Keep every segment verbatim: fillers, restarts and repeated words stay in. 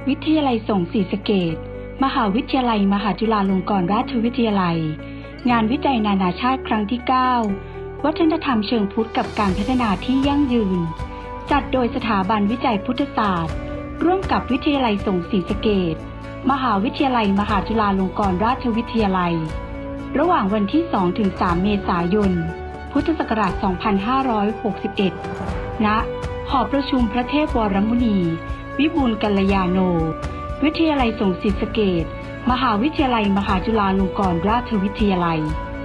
วิทยาลัยสงฆ์ศรีสะเกษมหาวิทยาลัยมหาจุฬาลงกรณราชวิทยาลัยงานวิจัยนานาชาติครั้งที่เก้าวัฒนธรรมเชิงพุทธกับการพัฒนาที่ยั่งยืนจัดโดยสถาบันวิจัยพุทธศาสตร์ร่วมกับวิทยาลัยสงฆ์ศรีสะเกษมหาวิทยาลัยมหาจุฬาลงกรณราชวิทยาลัยระหว่างวันที่สองถึงสามเมษายนพุทธศักราชสองพันห้าร้อยหกสิบเอ็ดณหอประชุมพระเทพวรมุนีวิบูลย์กัลยาโนวิทยาลัยสงฆ์ศรีสะเกษมหาวิทยาลัยมหาจุฬาลงกรณราชวิทยาลัย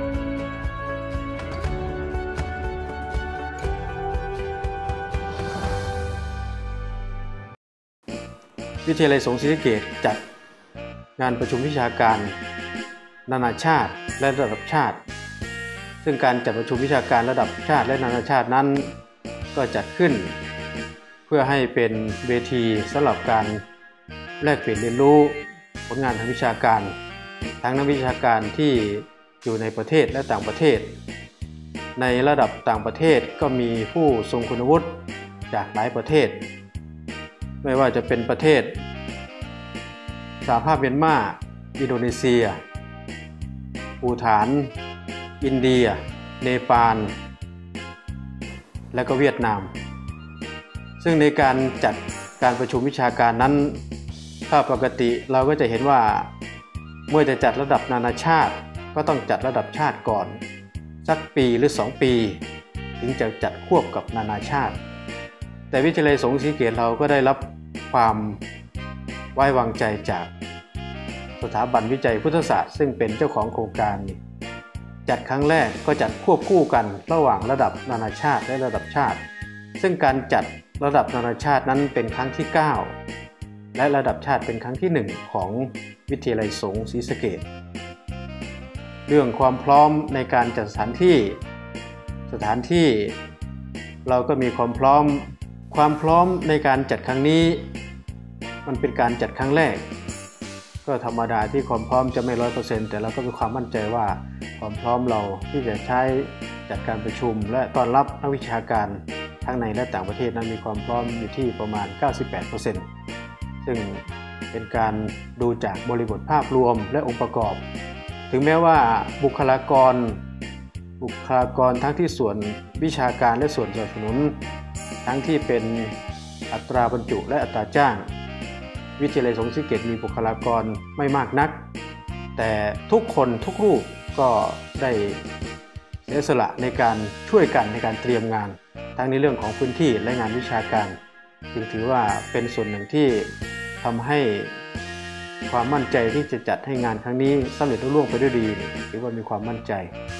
วิทยาลัยสงฆ์ศรีสะเกษจัดงานประชุมวิชาการนานาชาติและระดับชาติซึ่งการจัดประชุมวิชาการระดับชาติและนานาชาตินั้นก็จัดขึ้นเพื่อให้เป็นเวทีสำหรับการแลกเปลี่ยนเรียนรู้ผลงานทางวิชาการทั้งนักวิชาการที่อยู่ในประเทศและต่างประเทศในระดับต่างประเทศก็มีผู้ทรงคุณวุฒิจากหลายประเทศไม่ว่าจะเป็นประเทศสหภาพเมียนมาอินโดนีเซียภูฏานอินเดียเนปาลและก็เวียดนามซึ่งในการจัดการประชุมวิชาการนั้นถ้าปกติเราก็จะเห็นว่าเมื่อจะจัดระดับนานาชาติก็ต้องจัดระดับชาติก่อนสักปีหรือสองปีถึงจะจัดควบกับนานาชาติแต่วิทยาลัยสงฆ์ศรีสะเกษเราก็ได้รับความไว้วางใจจากสถาบันวิจัยพุทธศาสตร์ซึ่งเป็นเจ้าของโครงการนี้จัดครั้งแรกก็จัดควบคู่กันระหว่างระดับนานาชาติและระดับชาติซึ่งการจัดระดับนานาชาตินั้นเป็นครั้งที่เก้าและระดับชาติเป็นครั้งที่หนึ่งของวิทยาลัยสงฆ์ศรีสะเกษเรื่องความพร้อมในการจัดสถานที่สถานที่เราก็มีความพร้อมความพร้อมในการจัดครั้งนี้มันเป็นการจัดครั้งแรกก็ธรรมดาที่ความพร้อมจะไม่ ร้อยเปอร์เซ็นต์ แต่เราก็มีความมั่นใจว่าความพร้อมเราที่จะใช้จัดการประชุมและต้อนรับนักวิชาการทั้งในและต่างประเทศนั้นมีความพร้อมอยู่ที่ประมาณ เก้าสิบแปดเปอร์เซ็นต์ ซึ่งเป็นการดูจากบริบทภาพรวมและองค์ประกอบถึงแม้ว่าบุคลากรบุคลากรทั้งที่ส่วนวิชาการและส่วนสนับสนุนทั้งที่เป็นอัตราบรรจุและอัตราจ้างวิทยาลัยสงฆ์ศรีสะเกษมีบุคลากรไม่มากนักแต่ทุกคนทุกรูปก็ได้เสียสละในการช่วยกันในการเตรียมงานทั้งในเรื่องของพื้นที่และงานวิชาการจึงถือว่าเป็นส่วนหนึ่งที่ทำให้ความมั่นใจที่จะจัดให้งานครั้งนี้สำเร็จรุ่งเรืองไปด้วยดีถือว่ามีความมั่นใจ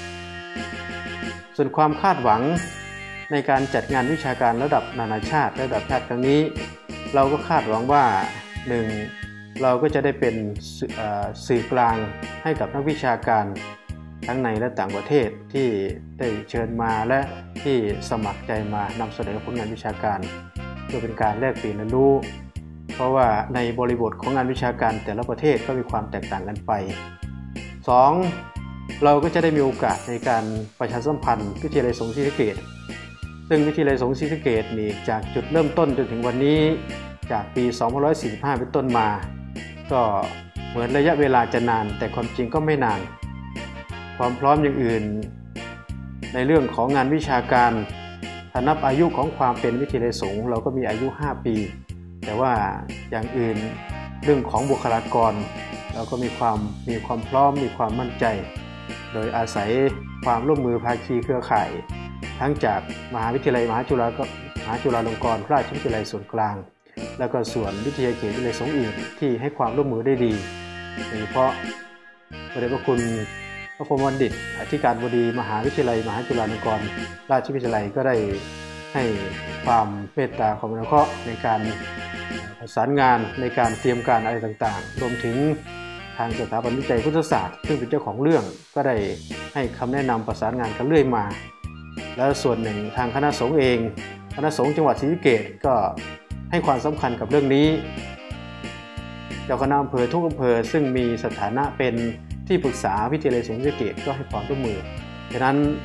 ส่วนความคาดหวังในการจัดงานวิชาการระดับนานาชาติระดับชาติครั้งนี้เราก็คาดหวังว่าหนึ่งเราก็จะได้เป็นสื่อกลางให้กับนักวิชาการทั้งในและต่างประเทศที่ได้เชิญมาและที่สมัครใจมานำเสนอผลงานวิชาการเพื่อเป็นการแลกเปลี่ยนเรียนรู้เพราะว่าในบริบทของงานวิชาการแต่ละประเทศก็มีความแตกต่างกันไปสองเราก็จะได้มีโอกาสในการประชาสัมพันธ์วิทยาลัยสงฆ์ศรีสะเกษซึ่งวิทยาลัยสงฆ์ศรีสะเกษนี่จากจุดเริ่มต้นจนถึงวันนี้จากปีสองพันห้าร้อยสี่สิบห้าเป็นต้นมาก็เหมือนระยะเวลาจะนานแต่ความจริงก็ไม่นานความพร้อมอย่างอื่นในเรื่องของงานวิชาการถ้านับอายุของความเป็นวิทยาลัยสงฆ์เราก็มีอายุห้าปีแต่ว่าอย่างอื่นเรื่องของบุคลากรเราก็มีความมีความพร้อมมีความมั่นใจโดยอาศัยความร่วมมือภาคีเครือข่ายทั้งจากมหาวิทยาลัยมหาจุฬามหาจุฬาลงกรณราชวิทยาลัยส่วนกลางแล้วก็ส่วนวิทยาเขตวิทยาลัยสงฆ์อื่นที่ให้ความร่วมมือได้ดีโดยเฉพาะพระเดชพระคุณพระพรหมบัณฑิตอธิการบดีมหาวิทยาลัยมหาจุฬาลงกรณราชวิทยาลัยก็ได้ให้ความเมตตาความอนุเคราะห์ในการประสานงานในการเตรียมการอะไรต่างๆรวมถึงทางสถาบันวิจัยพุทธศาสตร์ซึ่งเป็นเจ้าของเรื่องก็ได้ให้คำแนะนำประสานงานกันเรื่อยมาแล้วส่วนหนึ่งทางคณะสงฆ์เองคณะสงฆ์จังหวัดศรีสะเกษก็ให้ความสำคัญกับเรื่องนี้เจ้าคณะอำเภอทุกอำเภอซึ่งมีสถานะเป็นที่ปรึกษาวิทยาลัยสงฆ์ศรีสะเกษก็ให้ความร่วมมือฉะนั้นต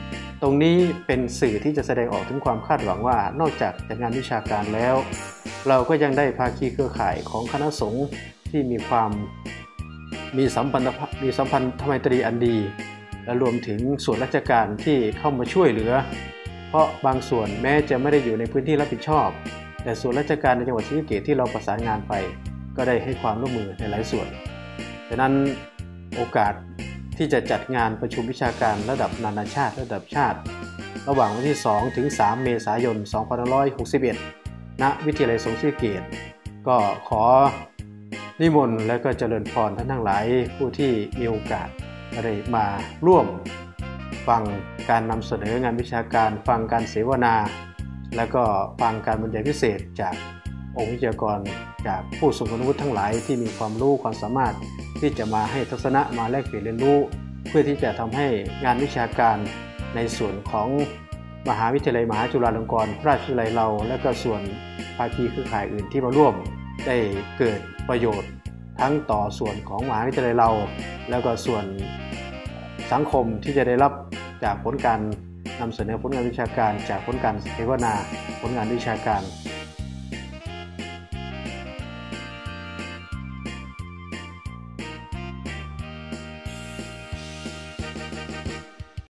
ตรงนี้เป็นสื่อที่จะแสดงออกถึงความคาดหวังว่านอกจากจัดงานวิชาการแล้วเราก็ยังได้ภาคีเครือข่ายของคณะสงฆ์ที่มีความมีสัมพันธมีสัมพันธไมตรีอันดีและรวมถึงส่วนราชการที่เข้ามาช่วยเหลือเพราะบางส่วนแม้จะไม่ได้อยู่ในพื้นที่รับผิดชอบแต่ส่วนราชการในจังหวัดศรีสะเกษที่เราประสานงานไปก็ได้ให้ความร่วมมือในหลายส่วนดังนั้นโอกาสที่จะจัดงานประชุมวิชาการระดับนานาชาติระดับชาติระหว่างวันที่สองถึงสามเมษายนสองพันห้าร้อยหกสิบเอ็ดณวิทยาลัยสงฆ์ศรีสะเกษก็ขอนิมนต์และก็เจริญพรท่านทั้งหลายผู้ที่มีโอกาสได้มาร่วมฟังการนำเสนองานวิชาการฟังการเสวนาและก็ฟังการบรรยายพิเศษจากองค์วิทยากรจากผู้ทรงคุณวุฒิทั้งหลายที่มีความรู้ความสามารถที่จะมาให้ทัศนะมาแลกเปลี่ยนเรียนรู้เพื่อที่จะทำให้งานวิชาการในส่วนของมหาวิทยาลัยมหาจุฬาลงกรณราชวิทยาลัยเราและก็ส่วนภาคีเครือข่ายอื่นที่มาร่วมได้เกิดประโยชน์ทั้งต่อส่วนของมหาวิทยาลัยเราแล้วก็ส่วนสังคมที่จะได้รับจากผลการนำเสนอผลงานวิชาการจากผลการเสวนาผลงานวิชาการ